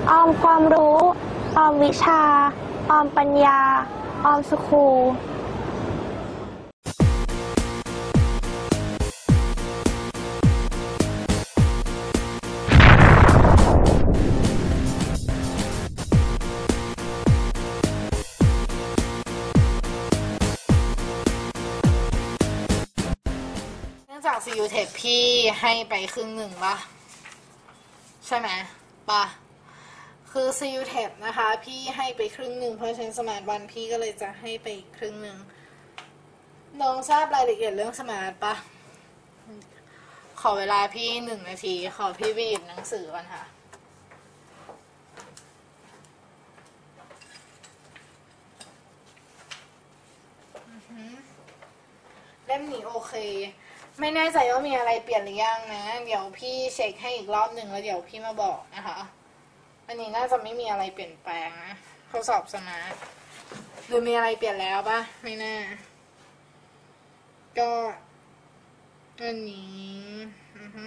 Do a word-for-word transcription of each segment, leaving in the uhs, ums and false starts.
ออมความรู้ออมวิชาออมปัญญาออมสคูลเนื่องจาก ซี ยู เทค พี่ให้ไปครึ่งหนึ่งป่ะใช่ไหมป่ะคือ ซี ยู เทค นะคะพี่ให้ไปครึ่งหนึ่งเพราะฉะนั้นสมาร์ทวันพี่ก็เลยจะให้ไปอีกครึ่งหนึ่งน้องทราบรายละเอียดเรื่องสมาร์ทป่ะขอเวลาพี่หนึ่งนาทีขอพี่ไปหยิบหนังสือก่อนค่ะเล่มนี้โอเคไม่แน่ใจว่ามีอะไรเปลี่ยนหรือยังนะเดี๋ยวพี่เช็คให้อีกรอบหนึ่งแล้วเดี๋ยวพี่มาบอกนะคะอันนี้น่าจะไม่มีอะไรเปลี่ยนแปลงนะทดสอบสมาร์ทหรือมีอะไรเปลี่ยนแล้วปะไม่น่าก็อันนี้อือฮึ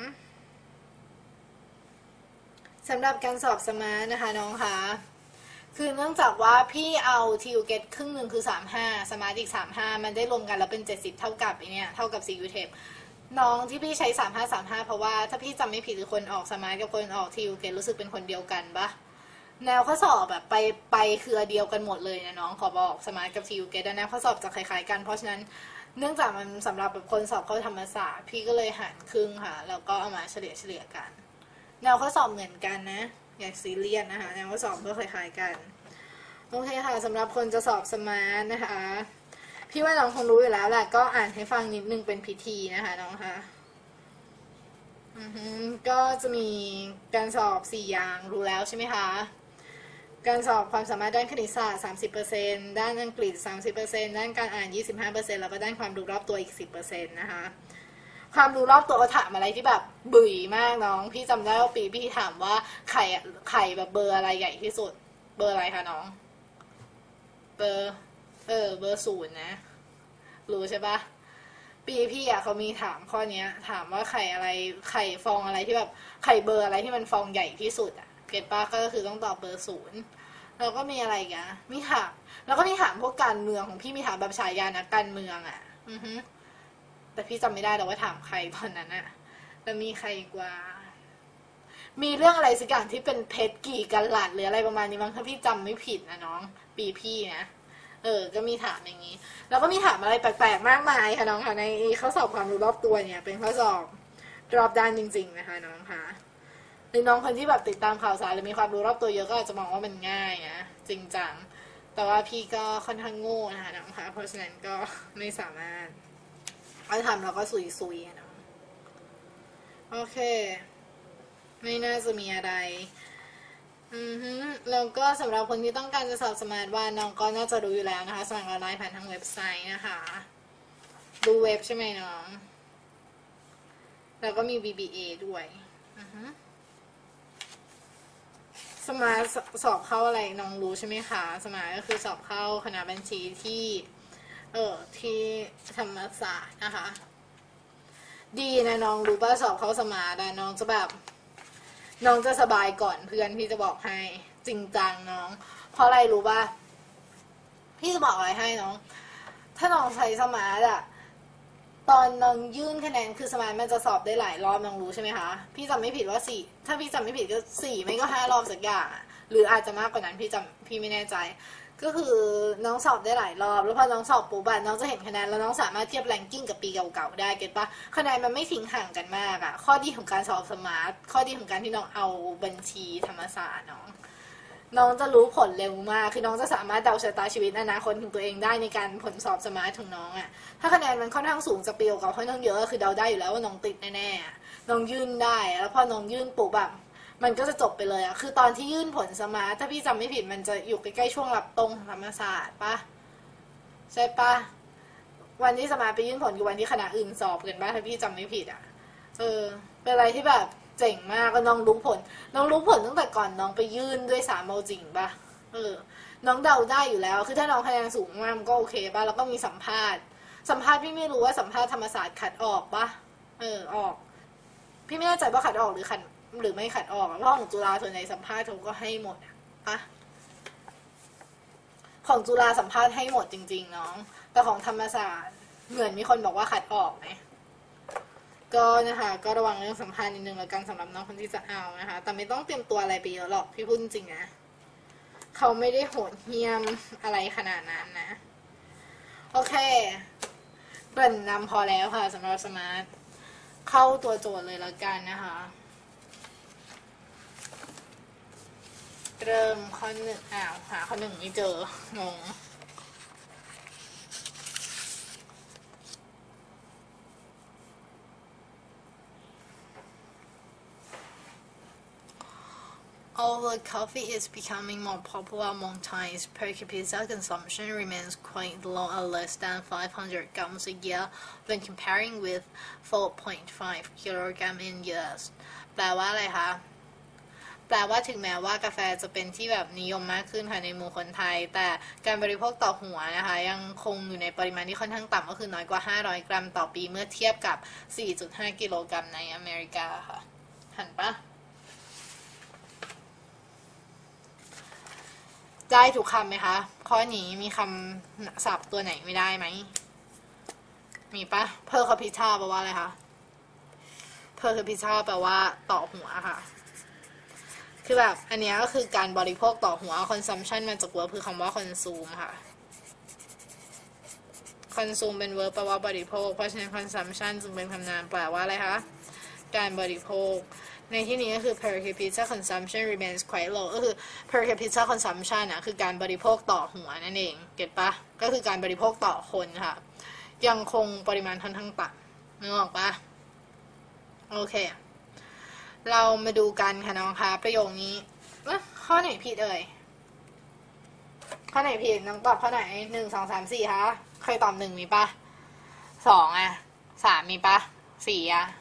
สำหรับการสอบสมาร์ทนะคะน้องคะคือเนื่องจากว่าพี่เอาทีวเกตครึ่งหนึ่งคือสามห้าสมาร์ทอีกสามห้ามันได้รวมกันแล้วเป็นเจ็ดสิบเท่ากับไอเนี้ยเท่ากับ ซี ยู เทค น้องที่พี่ใช้สามห้า สามห้าเพราะว่าถ้าพี่จำไม่ผิดคือคนออกสมาร์ทกับคนออกทีวเกตรู้สึกเป็นคนเดียวกันปะแนวข้อสอบแบบไปไปคือเดียวกันหมดเลยนะน้องขอบอกสมาร์ทกับทีวเกตแนวข้อสอบจะคล้ายๆกันเพราะฉะนั้นเนื่องจากมันสำหรับแบบคนสอบเข้าธรรมศาสตร์พี่ก็เลยหารครึ่งค่ะแล้วก็เอามาเฉลี่ยเฉลี่ยกันแนวข้อสอบเหมือนกันนะอย่าซีเรียสนะคะแนวข้อสอบก็คล้ายๆกันโอเคค่ะสำหรับคนจะสอบสมาร์ทนะคะพี่ว่าน้องคงรู้อยู่แล้วแหละก็อ่านให้ฟังนิดนึงเป็นพิธีนะคะน้องคะอือฮึก็จะมีการสอบสี่อย่างรู้แล้วใช่ไหมคะการสอบความสามารถด้านคณิตศาสตร์ สามสิบเปอร์เซ็นต์ ด้านอังกฤษ สามสิบเปอร์เซ็นต์ ด้านการอ่าน ยี่สิบห้าเปอร์เซ็นต์ แล้วก็ด้านความรู้รอบตัวอีก สิบเปอร์เซ็นต์ นะคะความรู้รอบตัวถามอะไรที่แบบบุ๋ยมากน้องพี่จำได้ว่าปีพี่ถามว่าไข่ไข่แบบเบอร์อะไรใหญ่ที่สุดเบอร์อะไรคะน้องเบอร์เออเบอร์ศูนย์นะรู้ใช่ปะปีพี่อ่ะเขามีถามข้อนี้ถามว่าไข่อะไรไข่ฟองอะไรที่แบบไข่เบอร์อะไรที่มันฟองใหญ่ที่สุดอ่ะเก็ตปะก็คือต้องตอบเบอร์ศูนย์แล้วก็มีอะไรกันมีถามแล้วก็มีถามพวกการเมืองของพี่มีถามแบบฉายานักการเมืองอ่ะอือฮึแต่พี่จำไม่ได้แต่ว่าถามใครตอนนั้นอ่ะแล้วมีใครกว่ามีเรื่องอะไรสักอย่างที่เป็นเพชรกี่กันหลัดหรืออะไรประมาณนี้มั้งถ้าพี่จำไม่ผิดนะน้องปีพี่นะเออก็มีถามอย่างนี้แล้วก็มีถามอะไรแปลกๆมากมายค่ะน้องค่ะในข้อสอบความรู้รอบตัวเนี่ยเป็นข้อสอบรอบด้านจริงๆนะคะน้องค่ะหรือน้องคนที่แบบติดตามข่าวสารหรือมีความรู้รอบตัวเยอะก็อาจจะมองว่ามันง่ายนะจริงจังแต่ว่าพี่ก็ค่อนข้างโง่นะคะน้องค่ะเพราะฉะนั้นก็ไม่สามารถเอาทำเราก็ซุยๆนะโอเคไม่น่าจะมีอะไรอือฮึแล้วก็สำหรับคนที่ต้องการจะสอบสมาร์ทวันน้องก็น่าจะรู้อยู่แล้วนะคะสมัครออนไลน์ผ่านทางเว็บไซต์นะคะดูเว็บใช่ไหมน้องแล้วก็มี บี บี เอ ด้วยอือฮึสมาร์ทสอบเข้าอะไรน้องรู้ใช่ไหมคะสมาร์ทก็คือสอบเข้าคณะบัญชีที่เออที่ธรรมศาสตร์นะคะดีนะน้องรู้ป่ะสอบเข้าสมาร์ทน้องจะแบบน้องจะสบายก่อนเพื่อนพี่จะบอกให้จริงจังน้องเพราะอะไรรู้ป่ะพี่จะบอกอะไรให้น้องถ้าน้องใช้สมาร์ทอะตอนน้องยื่นคะแนนคือสมาร์ทมันจะสอบได้หลายรอบน้องรู้ใช่ไหมคะพี่จำไม่ผิดว่าสี่ถ้าพี่จำไม่ผิดก็สี่ไม่ก็ห้ารอบสักอย่างหรืออาจจะมากกว่านั้นพี่จำพี่ไม่แน่ใจก็คือน้องสอบได้หลายรอบแล้วพอน้องสอบปุ๊บน้องจะเห็นคะแนนแล้วน้องสามารถเทียบแรงกิ้งกับปีเก่าๆได้เก็ตปะคะแนนมันไม่ทิ้งห่างกันมากอะข้อดีของการสอบสมาร์ทข้อดีของการที่น้องเอาบัญชีธรรมศาสตร์น้องน้องจะรู้ผลเร็วมากคือน้องจะสามารถเดาชะตาชีวิตอนาคตของตัวเองได้ในการผลสอบสมาร์ทของน้องอะถ้าคะแนนมันค่อนข้างสูงจากปีเก่าค่อนข้างเยอะคือเดาได้อยู่แล้วว่าน้องติดแน่ๆน้องยื่นได้แล้วพอน้องยื่นปุ๊บแบบมันก็จะจบไปเลยอะคือตอนที่ยื่นผลสมาร์ทถ้าพี่จำไม่ผิดมันจะอยู่ใกล้ๆช่วงรับตรงธรรมศาสตร์ปะใช่ปะวันที่สมาร์ทไปยื่นผลคือวันที่คณะอื่นสอบกันปะถ้าพี่จำไม่ผิดอะเออเป็นอะไรที่แบบเจ๋งมากก็น้องรู้ผลน้องรู้ผลตั้งแต่ก่อนน้องไปยื่นด้วยสามโมจริงปะเออน้องเดาได้อยู่แล้วคือถ้าน้องคะแนนสูงมากมันก็โอเคปะแล้วก็มีสัมภาษณ์สัมภาษณ์พี่ไม่รู้ว่าสัมภาษณ์ธรรมศาสตร์คัดออกปะเออออกพี่ไม่แน่ใจว่าคัดออกหรือคัดหรือไม่ขัดออกเพราะของจุฬาส่วนใหญ่สัมภาษณ์เขาก็ให้หมดปะของจุฬาสัมภาษณ์ให้หมดจริงๆน้องแต่ของธรรมศาสตร์เหมือนมีคนบอกว่าขัดออกไหมก็นะคะก็ระวังเรื่องสัมภาษณ์นิดนึงแล้วกันสำหรับน้องคนที่จะเอานะคะแต่ไม่ต้องเตรียมตัวอะไรไปเยอะหรอกพี่พูดจริงนะเขาไม่ได้โหดเหี้ยมอะไรขนาดนั้นนะโอเคเกริ่นนำพอแล้วค่ะสำหรับสมาร์ทเข้าตัวโจทย์เลยแล้วกันนะคะเริ่มข้อหนึ่งอ้าวหาข้อหนึ่งไม่เจองงAlthough coffee is becoming more popular among Thais, per capita consumption remains quite low at less than five hundred grams a year when comparing with four point five kilograms in U S แปลว่าอะไรคะแปลว่าถึงแม้ว่ากาแฟจะเป็นที่แบบนิยมมากขึ้นค่ะในหมู่คนไทยแต่การบริโภคต่อหัวนะคะยังคงอยู่ในปริมาณที่ค่อนข้างต่ำก็คือน้อยกว่าห้าร้อยกรัมต่อปีเมื่อเทียบกับ สี่จุดห้า กิโลกรัมในอเมริกาค่ะหันปะได้ถูกคำไหมคะข้อนี้มีคำศัพท์ตัวไหนไม่ได้ไหมมีปะ per capita แปลว่าอะไรคะ per capita แปลว่าต่อหัวค่ะคือแบบอันนี้ก็คือการบริโภคต่อหัว consumption มาจาก verb คือคำว่า consume ค่ะ consume เป็น verb แปลว่าบริโภคเพราะฉะนั้น consumption จึงเป็นคำนามแปลว่าอะไรคะการบริโภคในที่นี้ก็คือ per capita consumption remains quite low ก็คือ per capita consumption นะคือการบริโภคต่อหัวนั่นเองเก็ตปะก็คือการบริโภคต่อคนค่ะยังคงปริมาณค่อนข้างต่ำนึกออกปะโอเคเรามาดูกันค่ะน้องคะประโยคนี้ข้อไหนผิดเอ่ยข้อไหนผิดน้องตอบข้อไหนหนึ่งสองสามสี่คะเคยตอบหนึ่งมีปะสองอ่ะสามมีปะสี่อ่ะ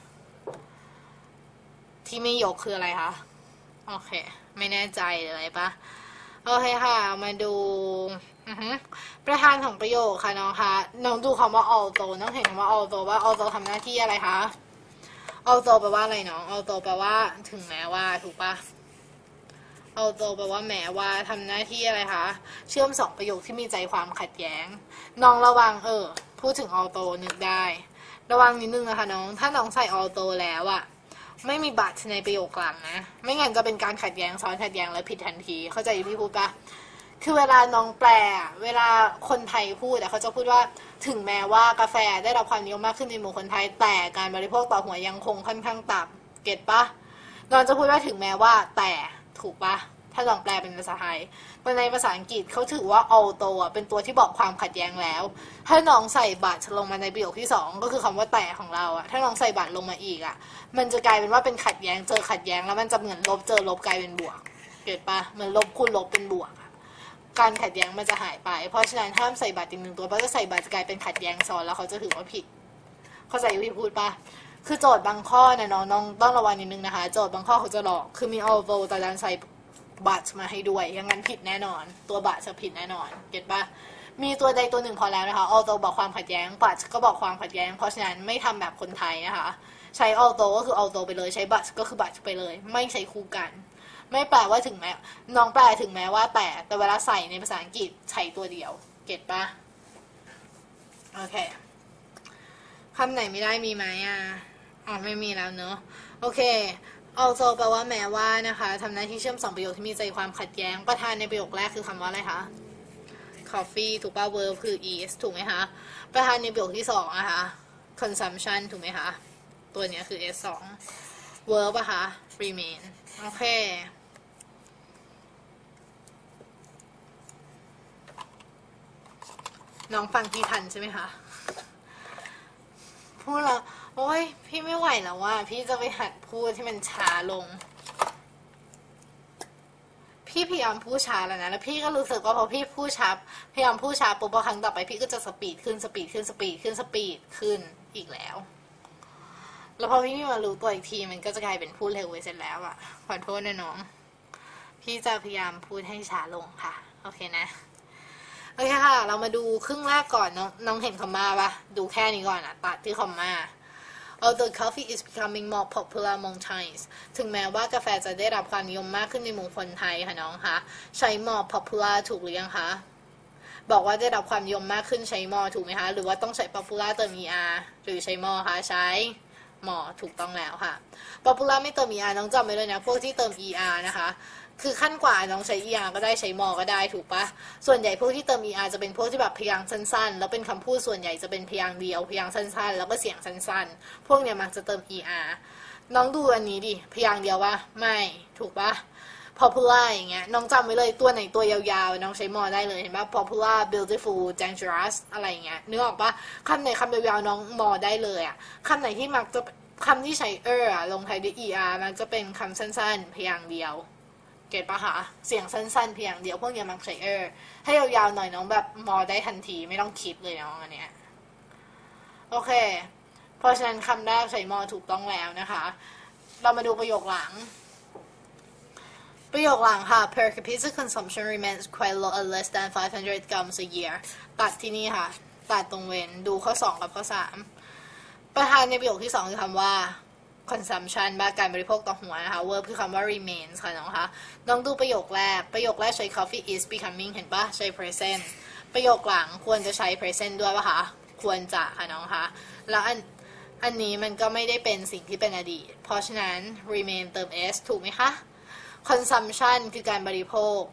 ที่ไม่ยกคืออะไรคะโอเคไม่แน่ใจเลยปะโอเคค่ะมาดูประธานของประโยคค่ะน้องคะน้องดูคำว่า although น้องเห็นคำว่า although ว่า although ทำหน้าที่อะไรคะ although แปลว่าอะไรน้อง although แปลว่าถึงแม้ว่าถูกปะ although แปลว่าแม้ว่าทำหน้าที่อะไรคะเชื่อมสองประโยคที่มีใจความขัดแย้งน้องระวังเออพูดถึง although นึกได้ระวังนิดนึงนะคะน้องถ้าน้องใส่ although แล้วอะไม่มีบัตรในประโยคหลังนะไม่งั้นจะเป็นการขัดแย้งซ้อนขัดแย้งและผิดทันทีเข้าใจพี่พูดปะคือเวลาน้องแปลเวลาคนไทยพูดเขาจะพูดว่าถึงแม้ว่ากาแฟได้รับความนิยมมากขึ้นในหมู่คนไทยแต่การบริโภคต่อหัวยังคงค่อนข้างต่ำเก็ตปะน้องจะพูดว่าถึงแม้ว่าแต่ถูกปะถ้าลองแปลเป็นภาษาไทยแต่ในภาษาอังกฤษเขาถือว่า although เป็นตัวที่บอกความขัดแย้งแล้วถ้าน้องใส่บัตรลงมาในประโยคที่สองก็คือคำว่าแต่ของเราอะถ้าน้องใส่บัตรลงมาอีกอะมันจะกลายเป็นว่าเป็นขัดแย้งเจอขัดแย้งแล้วมันจะเหมือนลบเจอลบกลายเป็นบวกเก็ตปะเหมือนลบคูณลบเป็นบวกการขัดแย้งมันจะหายไปเพราะฉะนั้นห้ามใส่บัตรอีกหนึ่งตัวเพราะถ้าใส่บัตรจะกลายเป็นขัดแย้งซ้อนแล้วเขาจะถือว่าผิดเข้าใจพี่พูดปะคือโจทย์บางข้อนะน้องน้องต้องระวังนิดนึงนะคะโจทย์บางข้อเขาจะหลอกคือมี although แต่ดันใส่บัตรมาให้ด้วยอย่างนั้นผิดแน่นอนตัวบัตรจะผิดแน่นอนเก็ตปะมีตัวใดตัวหนึ่งพอแล้วนะคะ although บอกความขัดแย้งบัตรก็บอกความขัดแย้งเพราะฉะนั้นไม่ทำแบบคนไทยนะคะใช้ although ก็คือ although ไปเลยใช้บัตรก็คือบัตรไปเลยไม่ใช้คู่กันไม่แปลว่าถึงแม้น้องแปลถึงแม้ว่าแต่แต่เวลาใส่ในภาษาอังกฤษใช้ตัวเดียวเก็ตปะโอเคคำไหนไม่ได้มีไหมอ่ะอ๋อไม่มีแล้วเนอะโอเค although แปลว่าแม้ว่านะคะทำหน้าที่เชื่อมสองประโยคที่มีใจความขัดแย้งประธานในประโยคแรกคือคำว่าอะไรคะ coffee ถูกป่ะ verb คือ is ถูกไหมคะประธานในประโยคที่สองนะคะ consumption ถูกไหมคะตัวนี้คือ s สอง verb อะคะ remain โอเคน้องฟังพี่ทันใช่ไหมคะพูดแล้วโอ้ยพี่ไม่ไหวแล้วว่าพี่จะไปหัดพูดที่มันช้าลงพี่พยายามพูดช้าแล้วนะแล้วพี่ก็รู้สึกว่าพอพี่พูดช้าพยายามพูดช้าปุ๊บพอครั้งต่อไปพี่ก็จะสปีดขึ้นสปีดขึ้นสปีดขึ้นสปีดขึ้นอีกแล้วแล้วพอพี่มารู้ตัวอีกทีมันก็จะกลายเป็นพูดเร็วไปเสร็จแล้วอะขอโทษนะน้องพี่จะพยายามพูดให้ช้าลงค่ะโอเคนะโอเคค่ะเรามาดูครึ่งแรกก่อนน้องน้องเห็นคอมมาปะดูแค่นี้ก่อนอะตัดที่คอมมาโอ although coffee is becoming more popular among Thais ถึงแม้ว่ากาแฟจะได้รับความนิยมมากขึ้นในหมู่คนไทยค่ะน้องคะใช้ more popular ถูกหรือยังคะบอกว่าได้รับความนิยมมากขึ้นใช้ more ถูกไหมคะหรือว่าต้องใช้ popular เติม er หรือใช้ more คะใช้ more ถูกต้องแล้วค่ะ popular ไม่เติม er น้องจำไว้เลยนะพวกที่เติม er นะคะคือขั้นกว่าน้องใช้ er ก็ได้ใช้ more ก็ได้ถูกปะส่วนใหญ่พวกที่เติม er จะเป็นพวกที่แบบพยางค์สั้นๆแล้วเป็นคำพูดส่วนใหญ่จะเป็นพยางค์เดียวพยางค์สั้นๆแล้วก็เสียงสั้นๆพวกเนี้ยมักจะเติม er น้องดูอันนี้ดิพยางค์เดียววะไม่ถูกปะ popular อย่างเงี้ยน้องจำไว้เลยตัวไหนตัวยาวๆน้องใช้ more ได้เลยเห็นปะ popular beautiful dangerous อะไรเงี้ยนึกออกปะคำไหนคำยาวๆน้อง more ได้เลยอะคำไหนที่มักจะคำที่ใช้ er อะลงท้ายด้วย er มันจะเป็นคำสั้นๆพยางค์เดียวเก็ตปะคะเสียงสั้นๆเพียงเดียวพวกนี้มักใช้ er ให้ยาวๆหน่อยน้องแบบมอได้ทันทีไม่ต้องคิดเลยน้องอันเนี้ยโอเคเพราะฉะนั้นคำแรกใช้มอถูกต้องแล้วนะคะเรามาดูประโยคหลังประโยคหลังค่ะ per capita consumption remains quite low at less than five hundred grams a year ตัดที่นี่ค่ะตัดตรงเว้นดูข้อสองกับข้อสามประธานในประโยคที่สองคือคำว่า consumption บ้าการบริโภคต่อหัวนะคะ verb คือคำว่า remains ค่ะน้องคะน้องดูประโยคแรกประโยคแรกใช้ coffee is becoming เห็นปะใช้ present ประโยคหลังควรจะใช้ present ด้วยปะคะควรจะค่ะน้องคะแล้วอันอันนี้มันก็ไม่ได้เป็นสิ่งที่เป็นอดีตเพราะฉะนั้น remain เติม s ถูกไหมคะ consumption คือการบริโภค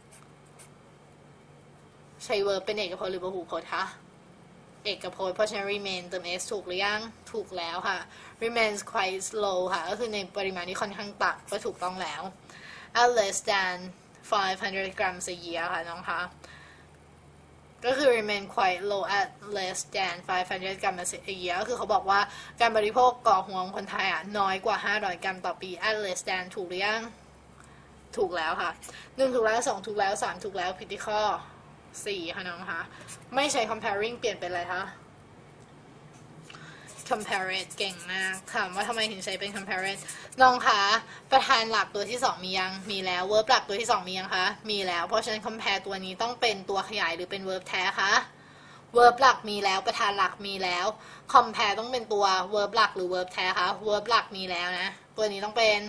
ใช้ verb เป็นเอกพจน์หรือพหูพจน์คะเอกพจน์เพราะฉะนั้น remain เติม s ถูกหรือยังถูกแล้วค่ะ remains quite low ค่ะก็คือในปริมาณที่ค่อนข้างต่ำก็ถูกต้องแล้ว at less than five hundred grams a year ค่ะน้องคะก็คือ remain quite low at less than five hundred grams a year ก็คือเขาบอกว่าการบริโภคก่อหัวของคนไทยอ่ะน้อยกว่าห้าร้อยกรัมต่อปี at less than ถูกหรือยังถูกแล้วค่ะหนึ่งถูกแล้วสองถูกแล้วสามถูกแล้วผิดที่ข้อสี่ค่ะน้องคะไม่ใช้ comparing เปลี่ยนเป็นอะไรคะ comparate เก่งมากถามว่าทำไมถึงใช้เป็น comparate น้องคะประธานหลักตัวที่สองมียังมีแล้ว verb หลักตัวที่สองมียังคะมีแล้วเพราะฉะนั้น compare ตัวนี้ต้องเป็นตัวขยายหรือเป็น verb แท้คะ verb หลักมีแล้วประธานหลักมีแล้ว compare ต้องเป็นตัว verb หลักหรือ verb แท้คะ verb หลักมีแล้วนะตัวนี้ต้องเป็น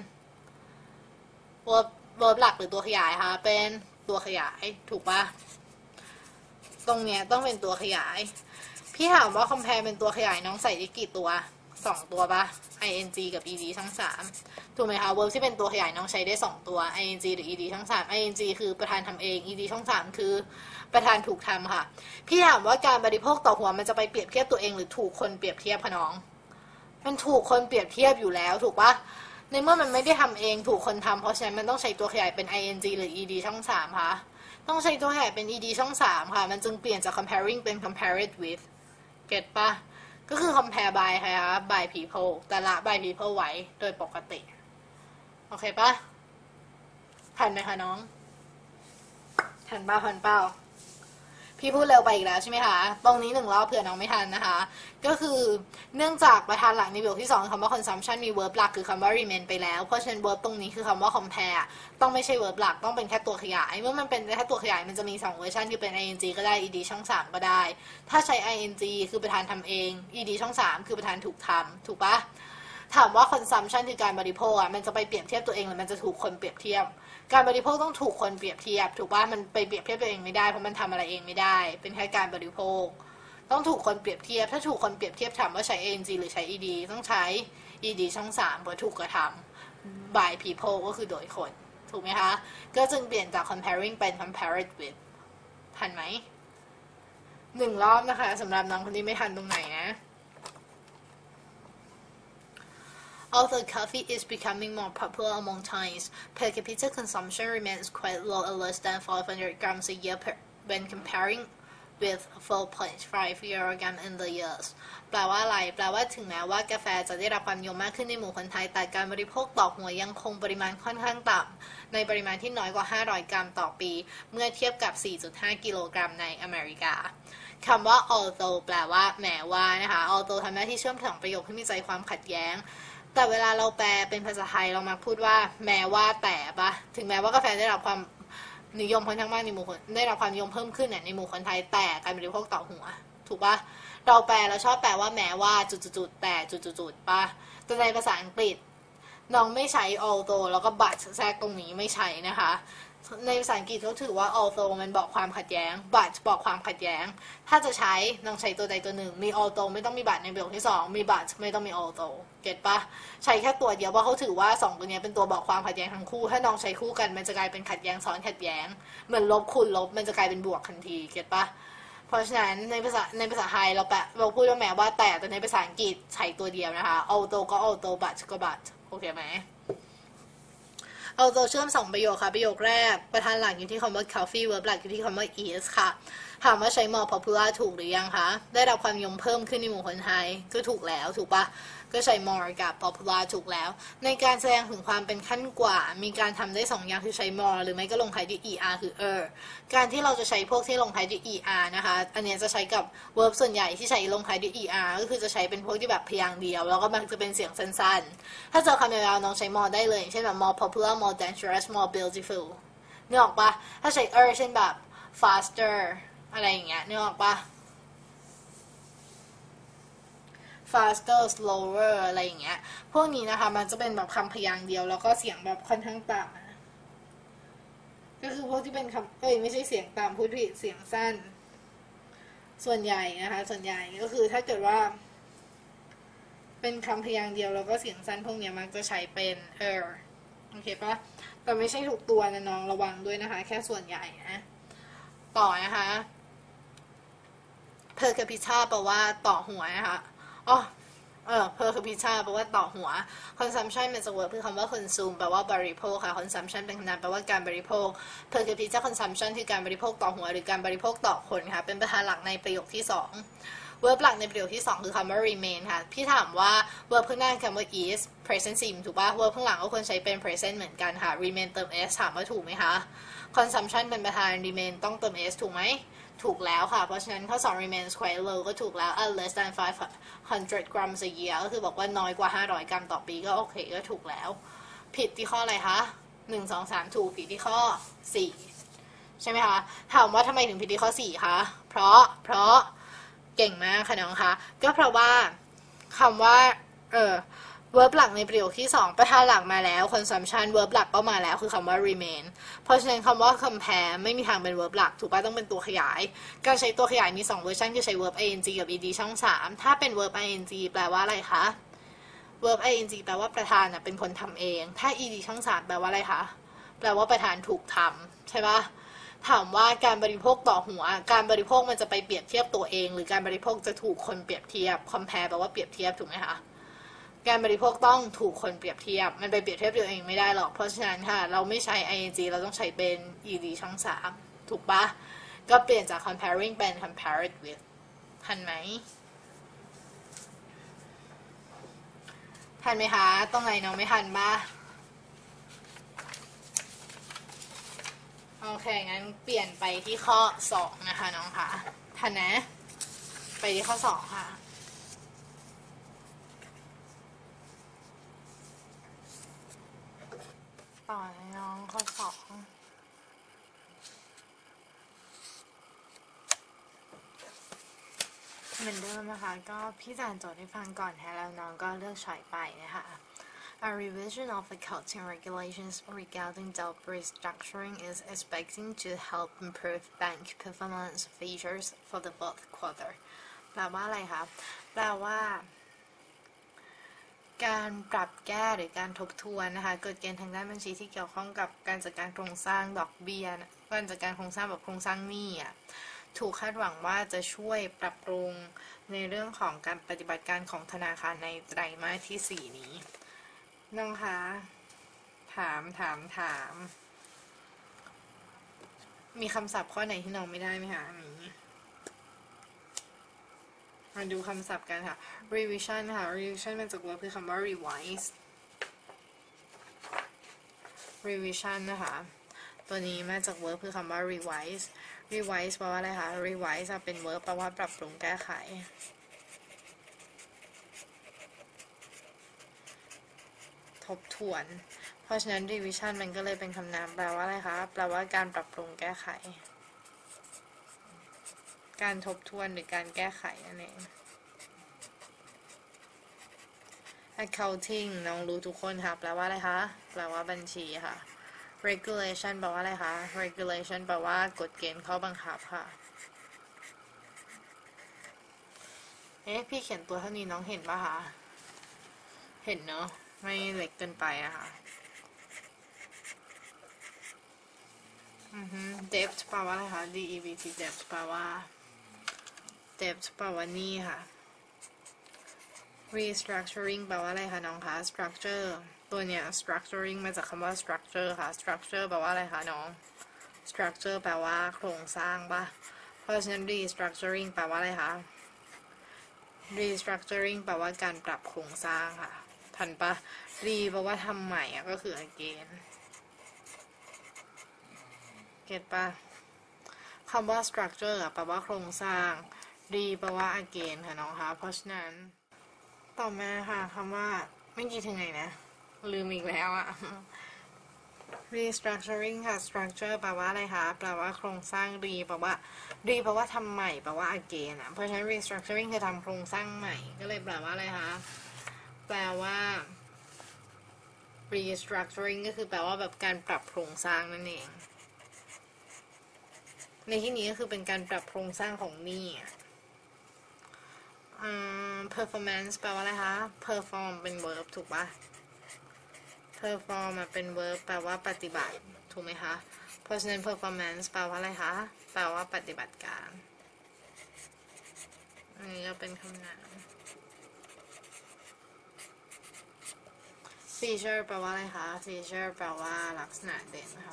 verb verb หลักหรือตัวขยายคะเป็นตัวขยายถูกปะตรงเนี้ยต้องเป็นตัวขยายพี่ถามว่า compare เป็นตัวขยายน้องใส่ได้กี่ตัวสองตัวปะ ing กับ ed ทั้งสามถูกไหมคะ verb ที่เป็นตัวขยายน้องใช้ได้สองตัว ing หรือ ed ทั้งสาม ing คือประธานทำเอง ed ทั้งสามคือประธานถูกทำค่ะพี่ถามว่าการบริโภคต่อหัวมันจะไปเปรียบเทียบตัวเองหรือถูกคนเปรียบเทียบคะน้องมันถูกคนเปรียบเทียบอยู่แล้วถูกปะในเมื่อมันไม่ได้ทำเองถูกคนทำเพราะฉะนั้นมันต้องใช้ตัวขยายเป็น ing หรือ ed ช่องสามค่ะต้องใช้ตัวขยายเป็น ed ช่องสามค่ะมันจึงเปลี่ยนจาก comparing เป็น compared with เก็ตปะก็คือ compare by ค่ะ by people แต่ละ by people ไว้โดยปกติโอเคปะทันไหมคะน้องทันเปล่าทันเปล่าพี่พูดเร็วไปอีกแล้วใช่ไหมคะตรงนี้หนึ่งรอบเผื่อน้องไม่ทันนะคะก็คือเนื่องจากประธานหลักในประโยคที่สองคำว่า consumption มี verb หลักคือคำว่า remain ไปแล้วเพราะฉะนั้น verb ตรงนี้คือคำว่า compare ต้องไม่ใช่ verb หลักต้องเป็นแค่ตัวขยายเมื่อมันเป็นแค่ตัวขยายมันจะมีสองเวอร์ชันคือเป็น ing ก็ได้ ed ช่องสามก็ได้ถ้าใช้ ing คือประธานทำเอง ed ช่องสามคือประธานถูกทำถูกปะถามว่า consumption คือการบริโภคอ่ะมันจะไปเปรียบเทียบตัวเองหรือมันจะถูกคนเปรียบเทียบการบริโภคต้องถูกคนเปรียบเทียบถูกป่ะมันไปเปรียบเทียบตัวเองไม่ได้เพราะมันทำอะไรเองไม่ได้เป็นแค่การบริโภคต้องถูกคนเปรียบเทียบถ้าถูกคนเปรียบเทียบถามว่าใช้ ing หรือใช้ ed ต้องใช้ ed ช่องสามเพราะถูกกระทำ by people ก็คือโดยคนถูกไหมคะก็จึงเปลี่ยนจาก comparing เป็น compared with ทันไหมหนึ่งรอบนะคะสำหรับน้องคนที่ไม่ทันตรงไหนนะAlthough coffee is becoming more popular among Thais, per capita consumption remains quite low at less than five hundred grams a year per, when comparing with four point five kilograms in the years แปลว่าอะไรแปลว่าถึงแม้ว่ากาแฟจะได้รับความนิยมมากขึ้นในหมู่คนไทยแต่การบริโภคต่อหัวยังคงปริมาณค่อนข้างต่ำในปริมาณที่น้อยกว่าห้าร้อยกรัมต่อปีเมื่อเทียบกับ สี่จุดห้า กิโลกรัมในอเมริกาคำว่า although แปลว่าแม้ว่านะคะ although ทำหน้าที่เชื่อมถึงประโยคที่มีใจความขัดแย้งแต่เวลาเราแปลเป็นภาษาไทยเรามักพูดว่าแม้ว่าแต่ปะถึงแม้ว่ากาแฟได้รับความนิยมค่อนข้างมากในหมู่คนได้รับความนิยมเพิ่มขึ้นในหมู่คนไทยแต่การบริโภคต่อหัวถูกปะเราแปลเราชอบแปลว่าแม้ว่าจุดๆแต่จุดๆปะแต่ในภาษาอังกฤษน้องไม่ใช้ although แล้วก็ but แทรกตรงนี้ไม่ใช้นะคะในภาษาอังกฤษเขาถือว่า although มันบอกความขัดแย้ง but บอกความขัดแย้งถ้าจะใช้น้องใช้ตัวใดตัวหนึ่งมี although ไม่ต้องมี but ในประโยคที่สองมี but ไม่ต้องมี although เก็ตปะใช้แค่ตัวเดียวเพราะเขาถือว่าสองตัวนี้เป็นตัวบอกความขัดแย้งทั้งคู่ถ้าน้องใช้คู่กันมันจะกลายเป็นขัดแย้งซ้อนขัดแย้งเหมือนลบคูณลบมันจะกลายเป็นบวกทันทีเก็ตปะเพราะฉะนั้นในภาษาในภาษาไทยเราแปะเราพูดว่าแม้ว่าแต่แต่ในภาษาอังกฤษใช้ตัวเดียวนะคะ although ก็ although but ก็ but โอเคไหมalthough เชื่อมสองประโยคค่ะประโยคแรกประธานหลักอยู่ที่คำว่า coffee verb หลักอยู่ที่คำว่า is ค่ะถามว่าใช้ more popular ถูกหรือยังคะได้รับความนิยมเพิ่มขึ้นในหมู่คนไทยก็ถูกแล้วถูกปะก็ใช้ more กับ popular ถูกแล้วในการแสดงถึงความเป็นขั้นกว่ามีการทำได้สองอย่างคือใช้ more หรือไม่ก็ลงท้ายด้วย er คือ er การที่เราจะใช้พวกที่ลงท้ายด้วย er นะคะอันนี้จะใช้กับ verb ส่วนใหญ่ที่ใช้ลงท้ายด้วย er ก็คือจะใช้เป็นพวกที่แบบพยางค์เดียวแล้วก็มันจะเป็นเสียงสั้นๆถ้าเจอคำยาวๆน้องใช้ more ได้เลยเช่นแบบ more popular more dangerous more beautiful นึกออกปะถ้าใช้ er เช่นแบบ faster อะไรอย่างเงี้ยนึกออกปะ faster slower อะไรอย่างเงี้ยพวกนี้นะคะมันจะเป็นแบบคำพยางค์เดียวแล้วก็เสียงแบบค่อนข้างต่ำก็คือพวกที่เป็นคำเอ้ยไม่ใช่เสียงต่ำพูดผิดเสียงสั้นส่วนใหญ่นะคะส่วนใหญ่ก็คือถ้าเกิดว่าเป็นคำพยางค์เดียวแล้วก็เสียงสั้นพวกนี้มักจะใช้เป็น er โอเคปะแต่ไม่ใช่ทุกตัวนะน้องระวังด้วยนะคะแค่ส่วนใหญ่นะต่อนะคะ per capita แปลว่าต่อหัวนะคะอ๋อเออ per capita แปลว่าต่อหัว consumption เป็นตัว verb คือคำว่า consume แปลว่าบริโภคค่ะ consumption เป็นคำนามแปลว่าการบริโภค per capita consumption คือการบริโภคต่อหัวหรือการบริโภคต่อคนค่ะเป็นประธานหลักในประโยคที่สอง verb หลักในประโยคที่สองคือคำว่า remain ค่ะพี่ถามว่า verb ข้างหน้าคำว่า is present sim ถูกป่ะ verb ข้างหลังก็ควรใช้เป็น present เหมือนกันค่ะ remain เติม s ถามว่าถูกไหมคะ consumption เป็นประธาน remain ต้องเติม s ถูกไหมถูกแล้วค่ะเพราะฉะนั้นข้อสอง remains quite low ก็ถูกแล้ว at less than five hundred grams a year ก็คือบอกว่าน้อยกว่าห้าร้อยกรัมต่อปีก็โอเคก็ถูกแล้วผิดที่ข้ออะไรคะหนึ่ง สอง สามถูกผิดที่ข้อสี่ใช่ไหมคะถามว่าทำไมถึงผิดที่ข้อสี่คะเพราะเพราะเก่งมากค่ะน้องคะก็เพราะว่าคำว่าเออverb หลักในประโยคที่สองประธานหลักมาแล้ว consumption verb หลักก็มาแล้วคือคำว่า remain เพราะฉะนั้นคำว่า compare ไม่มีทางเป็น verb หลักถูกป่ะต้องเป็นตัวขยายการใช้ตัวขยายมีสองเวอร์ชันคือใช้ verb ing กับ ed ช่องสามถ้าเป็น verb ing แปลว่าอะไรคะ verb ing แปลว่าประธานเป็นคนทำเองถ้า ed ช่องสามแปลว่าอะไรคะแปลว่าประธานถูกทำใช่ป่ะถามว่าการบริโภคต่อหัวการบริโภคมันจะไปเปรียบเทียบตัวเองหรือการบริโภคจะถูกคนเปรียบเทียบ compare แปลว่าเปรียบเทียบถูกไหมคะการบริโภคต้องถูกคนเปรียบเทียบมันไปเปรียบเทียบตัวเองไม่ได้หรอกเพราะฉะนั้นค่ะเราไม่ใช้ ing เราต้องใช้เป็น ed ช่องสามถูกปะก็เปลี่ยนจาก comparing เป็น compared with ทันไหมทันไหมคะตรงไหนน้องไม่ทันบ้าโอเคงั้นเปลี่ยนไปที่ข้อสองนะคะน้องคะทันนะไปที่ข้อสองค่ะต่อเลยน้องข้อสองเหมือนเดิมนะคะก็พี่จานโจทย์ให้ฟังก่อนแท้แล้วน้องก็เลือกช้อยไปนะคะ A revision of accounting regulations regarding debt restructuring is expecting to help improve bank performance features for the fourth quarter แปลว่าอะไรคะแปลว่าการปรับแก้หรือการทบทวนนะคะกฎเกณฑ์ทางด้านบัญชีที่เกี่ยวข้องกับการจัดการโครงสร้างดอกเบี้ยการจัดการโครงสร้างแบบโครงสร้างหนี้อ่ะถูกคาดหวังว่าจะช่วยปรับปรุงในเรื่องของการปฏิบัติการของธนาคารในไตรมาสที่สี่นี้น้องคะถามถามถามมีคำศัพท์ข้อไหนที่น้องไม่ได้ไหมคะอันนี้มาดูคำศัพท์กันค่ะ revision ค่ะ revision มันจาก verb คือคำว่า revise revision นะคะตัวนี้มาจาก verb คือคำว่า revise revise แปลว่าอะไรคะ revise เป็น verb แปลว่าปรับปรุงแก้ไขทบทวนเพราะฉะนั้น revision มันก็เลยเป็นคำนามแปลว่าอะไรคะแปลว่าการปรับปรุงแก้ไขการทบทวนหรือการแก้ไขนั่นเอง accounting น้องรู้ทุกคนค่ะแปลว่าอะไรคะแปลว่าบัญชีค่ะ regulation แปลว่าอะไรคะ regulation แปลว่ากฎเกณฑ์ข้อบังคับค่ะเอ๊ะพี่เขียนตัวเท่านี้น้องเห็นปะคะเห็นเนาะไม่เล็กเกินไปอะค่ะอือฮึ debt แปลว่าอะไรคะ debt debt แปลว่า debt แปลว่านี่ค่ะ restructuring แปลว่าอะไรคะน้องคะ structure ตัวเนี้ย structuring มาจากคำว่า structure ค่ะ structure แปลว่าอะไรคะน้อง structure แปลว่าโครงสร้างปะเพราะฉะนั้น restructuring แปลว่าอะไรคะ restructuring แปลว่าการปรับโครงสร้างค่ะทันปะ re แปลว่าทำใหม่อะก็คือ again เก็ตปะคำว่า structure แปลว่าโครงสร้าง re แปลว่า again ค่ะน้องคะเพราะฉะนั้นต่อมาค่ะคำว่าไม่กี่ถึงไหนนะลืมอีกแล้วอะ restructuring ค่ะ structure แปลว่าอะไรคะแปลว่าโครงสร้าง re แปลว่า re แปลว่าทำใหม่แปลว่า again อะเพราะฉะนั้น restructuring คือทำโครงสร้างใหม่ก็เลยแปลว่าอะไรคะแปลว่า restructuring ก็คือแปลว่าแบบการปรับโครงสร้างนั่นเองในที่นี้ก็คือเป็นการปรับโครงสร้างของหนี้ performance แปลว่าอะไรคะ perform เป็น verb ถูกปะ perform เป็น verb แปลว่าปฏิบัติถูกไหมคะเพราะฉะนั้น performance แปลว่าอะไรคะแปลว่าปฏิบัติการอันนี้ก็เป็นคำนาม feature แปลว่าอะไรคะ feature แปลว่าลักษณะเด่นค่ะ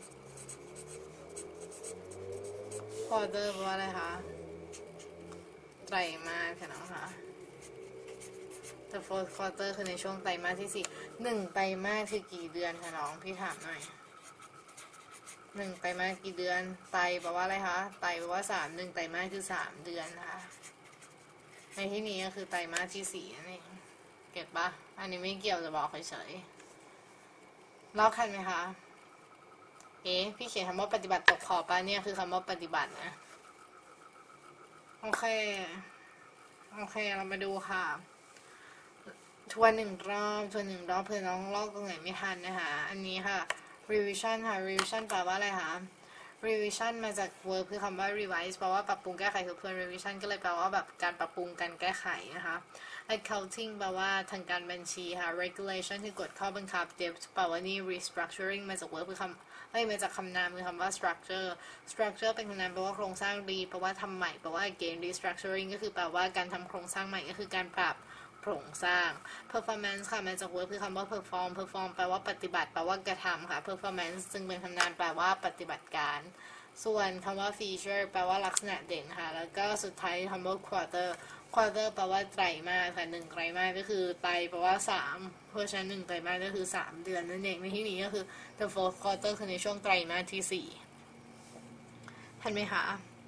quarter แปลว่าอะไรคะไตรมาสค่ะน้องคะ the fourth quarter คือในช่วงไตรมาสที่สี่หนึ่งไตรมาสคือกี่เดือนคะน้องพี่ถามหน่อยหนึ่งไตรมาสกี่เดือนไตรแปลว่าอะไรคะไตรแปลว่าสามหนึ่งไตรมาสคือสามเดือนนะคะในที่นี้ก็คือไตรมาสที่สี่นั่นเองเก็ตปะอันนี้ไม่เกี่ยวจะบอกเฉยๆลอกคันไหมคะเอ๊ะพี่เขียนคำว่าปฏิบัติตกขอบปะเนี่ยคือคำว่าปฏิบัตินะโอเคโอเคเรามาดูค่ะทวนหนึ่งรอบทวนหนึ่งรอบเพื่อน้องลอกตรงไหนไม่ทันนะคะอันนี้ค่ะ revision ค่ะ revision แปลว่าอะไรคะ revision มาจาก verb คือคำว่า revise แปลว่าปรับปรุงแก้ไขทบทวน revision ก็เลยแปลว่าแบบการปรับปรุงการแก้ไขนะคะ accounting แปลว่าทางการบัญชีค่ะ regulation คือกฎข้อบังคับ debt แปลว่านี่ restructuring มาจาก verb คือคำเอ้ยมาจากคำนามคือคำว่า structure structure เป็นคำนามแปลว่าโครงสร้าง re แปลว่าทำใหม่แปลว่า again restructuring ก็คือแปลว่าการทำโครงสร้างใหม่ก็คือการปรับโครงสร้าง performance ค่ะมาจาก verb คือคำว่า perform perform แปลว่าปฏิบัติแปลว่ากระทำค่ะ performance ซึ่งเป็นคำนามแปลว่าปฏิบัติการส่วนคำว่า feature แปลว่าลักษณะเด่นค่ะแล้วก็สุดท้ายคำว่า quarter quarter แปลว่าไตรมาสค่ะหนึ่งไตรมาสก็คือไตรแปลว่าสามเพราะฉะนั้นหนึ่งไตรมาสก็คือสามเดือนนั่นเองในที่นี้ก็คือ the fourth quarter คือในช่วงไตรมาสที่สี่ทันไหมคะ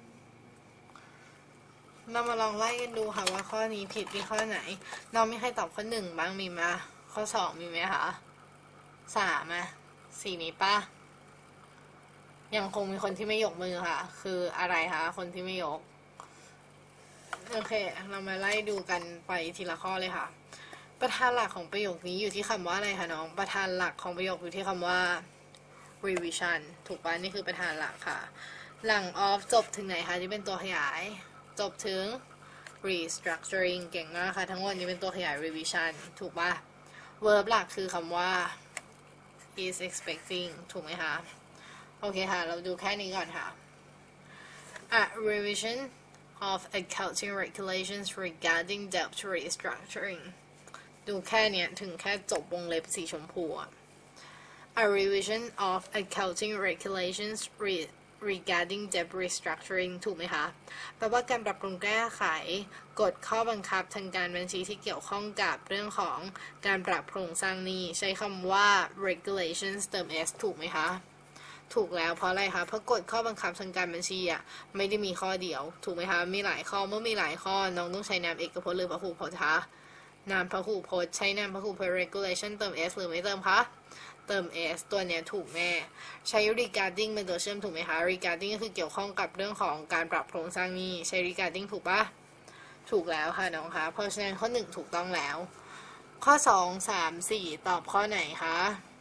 เรามาลองไล่กันดูค่ะว่าข้อนี้ผิดที่ข้อไหนน้องมีใครตอบข้อหนึ่งบ้างมีไหมข้อสองมีไหมคะสามอ่ะสี่นี้ปะยังคงมีคนที่ไม่ยกมือค่ะคืออะไรคะคนที่ไม่ยกโอเคเรามาไล่ดูกันไปทีละข้อเลยค่ะประธานหลักของประโยคนี้อยู่ที่คำว่าอะไรคะน้องประธานหลักของประโยคอยู่ที่คำว่า revision ถูกปะนี่คือประธานหลักค่ะหลัง of จบถึงไหนคะที่เป็นตัวขยายจบถึง restructuring เก่งมากค่ะทั้งหมดนี้เป็นตัวขยาย revision ถูกปะ verb หลักคือคำว่า is expecting ถูกไหมคะโอเคค่ะเราดูแค่นี้ก่อนค่ะ a revision of accounting regulations regarding debt restructuring ดูแค่เนี้ยถึงแค่จบวงเล็บสีชมพู a revision of accounting regulations regarding debt restructuring ถูกไหมคะแปลว่าการปรับปรุงแก้ไขกฎข้อบังคับทางการบัญชีที่เกี่ยวข้องกับเรื่องของการปรับโครงสร้างหนี้ใช้คำว่า regulations เติม s ถูกไหมคะถูกแล้วเพราะอะไรคะเพราะกฎข้อบังคับทางการบัญชีอ่ะไม่ได้มีข้อเดียวถูกไหมคะมีหลายข้อเมื่อมีหลายข้อน้องต้องใช้นามเอกพจน์หรือพหูพจน์คะนามพหูพจน์ใช้นามพหูพจน์ regulation เติม s หรือไม่เติมคะเติม s ตัวเนี้ยถูกแน่ใช้ regarding เป็นตัวเชื่อมถูกไหมคะ regarding ก็คือเกี่ยวข้องกับเรื่องของการปรับโครงสร้างหนี้ใช้ regarding ถูกปะถูกแล้วค่ะน้องคะเพราะฉะนั้นข้อหนึ่งถูกต้องแล้วข้อสอง สาม สี่ตอบข้อไหนคะ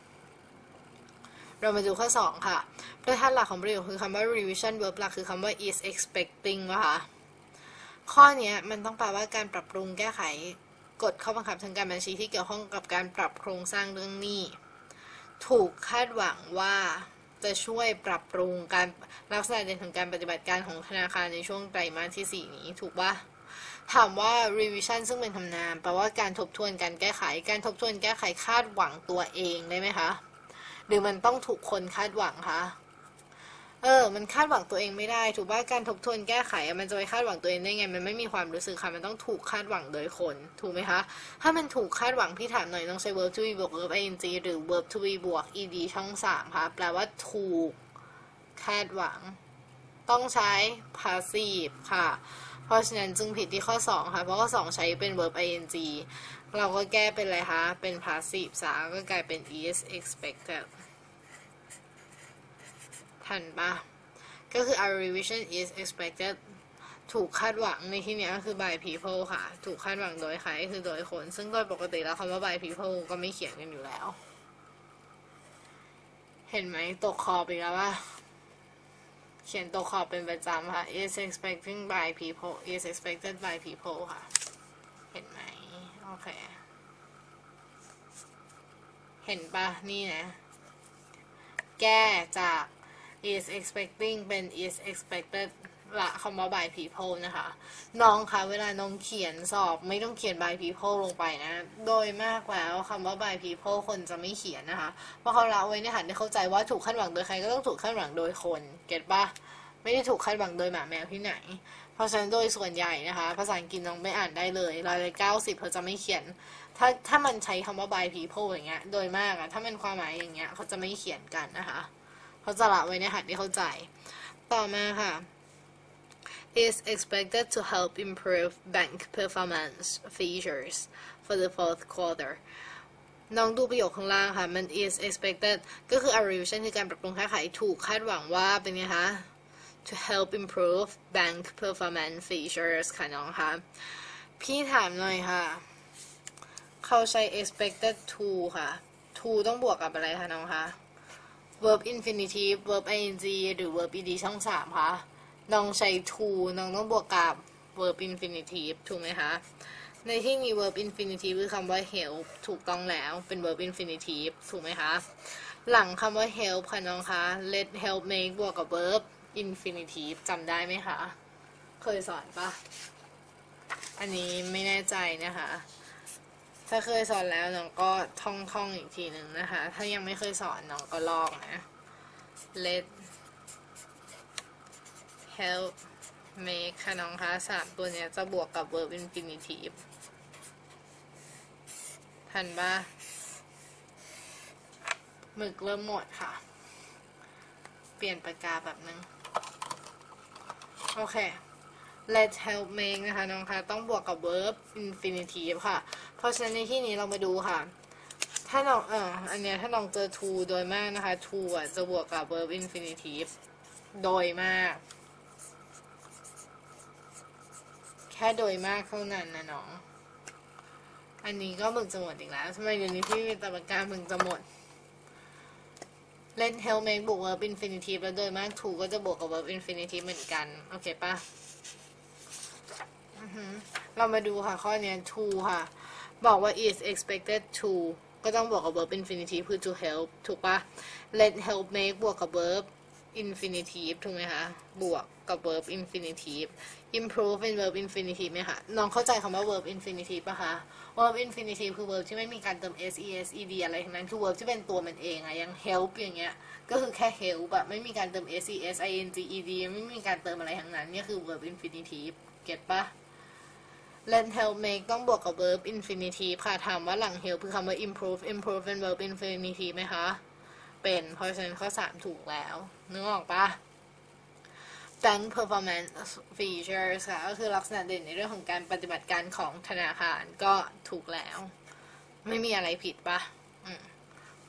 เรามาดูข้อสองค่ะประธานหลักของประโยคคือคำว่า revision verb หลักคือคำว่า is expecting วะคะข้อนี้มันต้องแปลว่าการปรับปรุงแก้ไขกฎข้อบังคับทางการบัญชีที่เกี่ยวข้องกับการปรับโครงสร้างเรื่องหนี้ถูกคาดหวังว่าจะช่วยปรับปรุงการลักษณะเด่นของการปฏิบัติการของธนาคารในช่วงไตรมาสที่สี่นี้ถูกปะถามว่า revision ซึ่งเป็นคำนามแปลว่าการทบทวนการแก้ไขการทบทวนแก้ไขคาดหวังตัวเองได้ไหมคะหรือมันต้องถูกคนคาดหวังคะเออมันคาดหวังตัวเองไม่ได้ถูกป่ะการทบทวนแก้ไขมันจะไปคาดหวังตัวเองได้ไงมันไม่มีความรู้สึกค่ะมันต้องถูกคาดหวังโดยคนถูกไหมคะถ้ามันถูกคาดหวังพี่ถามหน่อยต้องใช้ verb to be บวก verb ing หรือ verb to be บวก ed ช่องสามค่ะแปลว่าถูกคาดหวังต้องใช้ passive ค่ะเพราะฉะนั้นจึงผิดที่ข้อสองค่ะเพราะข้อสองใช้เป็น verb ing เราก็แก้เป็นอะไรคะเป็น passive ซะก็กลายเป็น is expected ทันปะก็คือ our revision is expected ถูกคาดหวังในที่นี้ก็คือ by people ค่ะถูกคาดหวังโดยใครคือโดยคนซึ่งโดยปกติแล้วคำว่า by people ก็ไม่เขียนกันอยู่แล้วเห็นไหมตกขอบอีกแล้วว่าเขียนตกขอบเป็นประจำค่ะ is expecting by people is expected by people ค่ะเห็นไหมโอเคเห็นปะนี่นะแก้จาก is expecting เป็น is expected ละคำว่า by people นะคะน้องคะเวลาน้องเขียนสอบไม่ต้องเขียน by people ลงไปนะโดยมากแล้วคำว่า by people คนจะไม่เขียนนะคะเพราะเขาละไว้ในหันที่เข้าใจว่าถูกคาดหวังโดยใครก็ต้องถูกคาดหวังโดยคนเก็ตปะไม่ได้ถูกคาดหวังโดยหมาแมวที่ไหนเพราะฉะนั้นโดยส่วนใหญ่นะคะภาษาอังกฤษน้องไม่อ่านได้เลยร้อยละเก้าสิบเขาจะไม่เขียนถ้าถ้ามันใช้คำว่า by people อย่างเงี้ยโดยมากอะถ้ามันความหมายอย่างเงี้ยเขาจะไม่เขียนกันนะคะเขาจะละไว้ในหันที่เข้าใจต่อมาค่ะ is expected to help improve bank performance features for the fourth quarter น้องดูประโยคข้างล่างค่ะมัน is expected ก็คือ a revision คือการปรับปรุงแก้ไขถูกคาดหวังว่าเป็นไงคะ to help improve bank performance features ค่ะน้องคะพี่ถามหน่อยค่ะเขาใช้ expected to ค่ะ to ต้องบวกกับอะไรคะน้องคะ verb infinitive verb ing หรือ verb ed ช่องสามคะน้องใช้ to น้องต้องบวกกับ verb infinitive ถูกไหมคะในที่นี้ verb infinitive คือคำว่า help ถูกต้องแล้วเป็น verb infinitive ถูกไหมคะหลังคำว่า help ค่ะน้องคะ let help make บวกกับ verb infinitive จำได้ไหมคะเคยสอนปะอันนี้ไม่แน่ใจนะคะถ้าเคยสอนแล้วน้องก็ท่องท่องอีกทีหนึ่งนะคะถ้ายังไม่เคยสอนน้องก็ลอกนะ let help make ค่ะน้องคะสามตัวเนี้ยจะบวกกับ verb infinitive ทันปะหมึกเริ่มหมดค่ะเปลี่ยนปากกาแบบนึงโอเค let help make นะคะน้องคะต้องบวกกับ verb infinitive ค่ะเพราะฉะนั้นในที่นี้เรามาดูค่ะถ้าน้องเอออันเนี้ยถ้าน้องเจอ to โดยมากนะคะ to อ่ะจะบวกกับ verb infinitive โดยมากแค่โดยมากเท่านั้นนะน้องอันนี้ก็มึงจะหมดอีกแล้วทำไมเดี๋ยวนี้พี่มีตปากกามึงจะหมด let help make บวก verb infinitive แล้วโดยมาก to ก็จะบวกกับ verb infinitive เหมือนกันโอเคปะเรามาดูค่ะข้อนี้ to ค่ะบอกว่า is expected to ก็ต้องบวกกับ verb infinitive คือ to help ถูกปะ let help make บวกกับ verb infinitive ถูกไหมคะบวกกับ verb infinitive improve เป็น verb infinitive ไหมคะน้องเข้าใจคำว่า verb infinitive ปะคะ verb infinitive คือ verb ที่ไม่มีการเติม s es ed อะไรทั้งนั้นคือ verb ที่เป็นตัวมันเองอะอย่าง help อย่างเงี้ยก็คือแค่ help แบบไม่มีการเติม s es ing ed ไม่มีการเติมอะไรทั้งนั้นนี่คือ verb infinitive เก็ตปะlet help make ต้องบวกกับ verb infinitive ค่ะถามว่าหลัง help คือคำว่า improve improve เป็น verb infinitive ไหมคะเป็นเพราะฉะนั้นข้อสามถูกแล้วนึกออกปะ bank performance features ค่ะก็คือลักษณะเด่นในเรื่องของการปฏิบัติการของธนาคารก็ถูกแล้วไม่มีอะไรผิดปะอืมเพ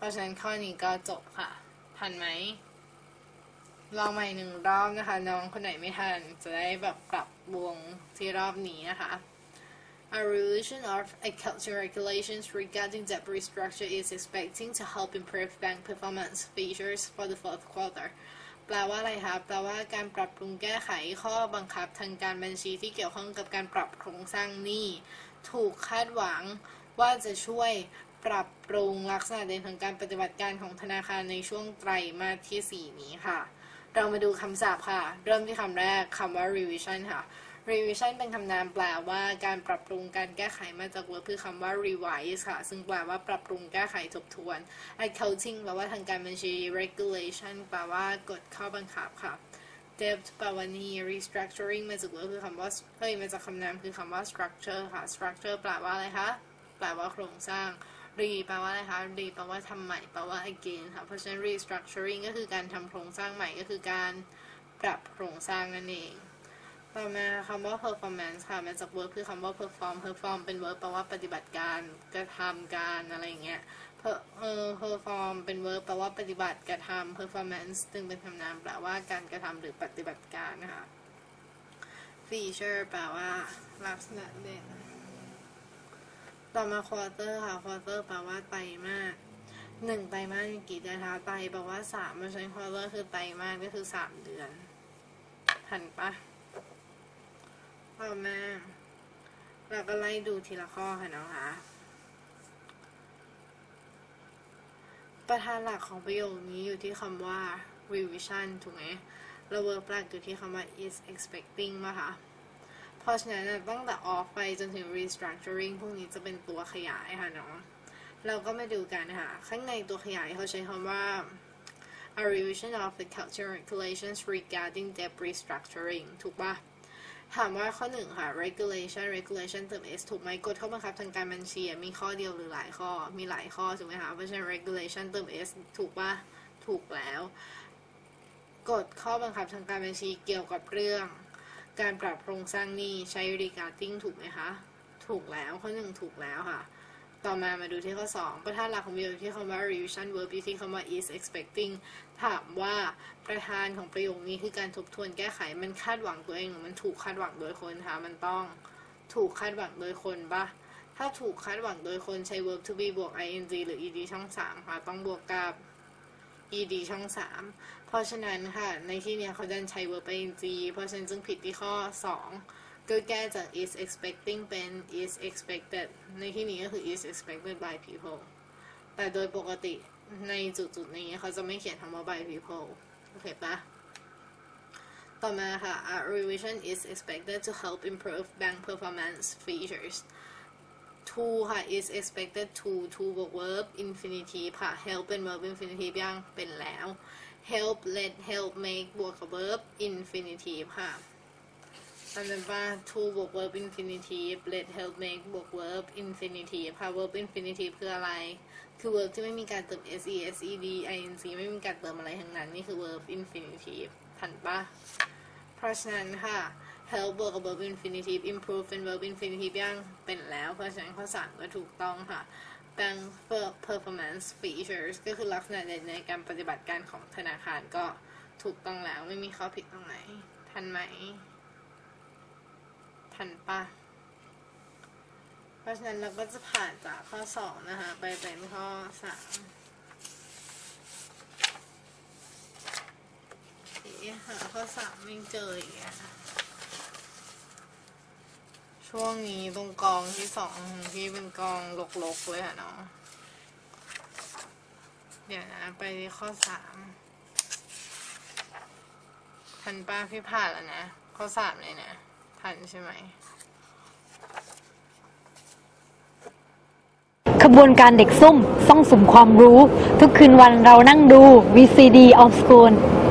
ราะฉะนั้นข้อนี้ก็จบค่ะทันไหมลองใหม่หนึ่งรอบนะคะน้องคนไหนไม่ทันจะได้แบบปรับวงที่รอบนี้นะคะ A revision of agricultural regulations regarding debt restructure is expecting to help improve bank performance features for the fourth quarter แปลว่าอะไรคะแปลว่าการปรับปรุงแก้ไขข้อบังคับทางการบัญชีที่เกี่ยวข้องกับการปรับโครงสร้างหนี้ถูกคาดหวังว่าจะช่วยปรับปรุงลักษณะเด่นของการปฏิบัติการของธนาคารในช่วงไตรมาสที่สี่นี้ค่ะเรามาดูคำศัพท์ค่ะเริ่มที่คำแรกคำว่า revision ค่ะ revision เป็นคำนามแปลว่าการปรับปรุงการแก้ไขมาจาก verb คือคำว่า revise ค่ะซึ่งแปลว่าปรับปรุงแก้ไขทบทวน accounting แปลว่าทางการบัญชี regulation แปลว่ากฎข้อบังคับค่ะ debt แปลว่าหนี้ restructuring มาจาก verb คือคำว่าเฮ้ยมาจากคำนามคือคำว่า structure ค่ะ structure แปลว่าอะไรคะแปลว่าโครงสร้าง re แปลว่าอะไรคะ re แปลว่าทำใหม่แปลว่า again ค่ะเพราะฉะนั้น restructuring ก็คือการทำโครงสร้างใหม่ก็คือการปรับโครงสร้างนั่นเองต่อมาคำว่า performance ค่ะมาจาก verb คือคำว่า perform perform เป็น verb แปลว่าปฏิบัติการกระทำการอะไรอย่างเงี้ยเออ perform เป็น verb แปลว่าปฏิบัติกระทำ performance ซึ่งเป็นคำนามแปลว่าการกระทำหรือปฏิบัติการนะคะ feature แปลว่าลักษณะเด่นต่อมา quarter ค่ะ quarter แปลว่าไตรมาสหนึ่งไตรมาสมีกี่เดือนคะไตรแปลว่าสามเพราะฉะนั้น quarter คือไตรมาสก็คือสามเดือนทันปะต่อมาเราก็ไล่ดูทีละข้อค่ะนะคะประธานหลักของประโยคนี้อยู่ที่คำว่า revision ถูกไหมแล้ว verb หลักอยู่ที่คำว่า is expecting ป่ะคะเพราะฉะนั้นตั้งแต่ off ไปจนถึง restructuring พวกนี้จะเป็นตัวขยายค่ะเนาะเราก็มาดูกันค่ะข้างในตัวขยายเขาใช้คำว่า a revision of the cultural regulations regarding debt restructuring ถูกปะถามว่าข้อหนึ่งค่ะ regulation regulation เติม s ถูกไหมกฎข้อบังคับทางการบัญชีมีข้อเดียวหรือหลายข้อมีหลายข้อถูกไหมคะเพราะฉะนั้น regulation เติม s ถูกปะถูกแล้วกฎข้อบังคับทางการบัญชีเกี่ยวกับเรื่องการปรับโครงสร้างหนี้ใช้ regarding ถูกไหมคะถูกแล้วข้อหนึ่งถูกแล้วค่ะต่อมามาดูที่ข้อสองประธานหลักของประโยคที่คำว่า revision verb ที่คำว่า is expecting ถามว่าประธานของประโยคนี้คือการทบทวนแก้ไขมันคาดหวังตัวเองหรือมันถูกคาดหวังโดยคนคะมันต้องถูกคาดหวังโดยคนปะถ้าถูกคาดหวังโดยคนใช้ verb to be บวก ing หรือ ed ช่องสามค่ะต้องบวกกับ ed ช่องสามเพราะฉะนั้นค่ะในที่นี้เขาดันใช้ verb ing เพราะฉะนั้นจึงผิดที่ข้อสองก็แก้จาก is expecting เป็น is expected ในที่นี้ก็คือ is expected by people แต่โดยปกติในจุดๆนี้เขาจะไม่เขียนคำว่า by people โอเคปะต่อมาค่ะ a revision is expected to help improve bank performance features to ค่ะ is expected to to บวก verb infinitive ค่ะ help เป็น verb infinitive ยังเป็นแล้ว help let help make บวกกับ verb infinitive ค่ะจำได้ป่ะ to บวก verb infinitive let help make บวก verb infinitive ค่ะ verb infinitive คืออะไรคือ verb ที่ไม่มีการเติม se sed ing ไม่มีการเติมอะไรทั้งนั้นนี่คือ verb infinitive ทันป่ะเพราะฉะนั้นค่ะ help บวกกับ verb infinitive improve เป็น verb infinitive ยังเป็นแล้วเพราะฉะนั้นข้อสามก็ถูกต้องค่ะ bank performance features ก็คือลักษณะในการปฏิบัติการของธนาคารก็ถูกต้องแล้วไม่มีข้อผิดตรงไหนทันไหมทันปะเพราะฉะนั้นเราก็จะผ่านจากข้อสองนะคะไปเป็นข้อสามหาข้อสามไม่เจออีกอะช่วงนี้ตรงกองที่สองที่เป็นกองลกๆเลยค่ะเนาะเดี๋ยวนะไปที่ข้อสามทันป้าพี่ผ่านแล้วนะข้อสามเลยนะทันใช่ไหมขบวนการเด็กซุ่มซ่องสุมความรู้ทุกคืนวันเรานั่งดู วี ซี ดี of School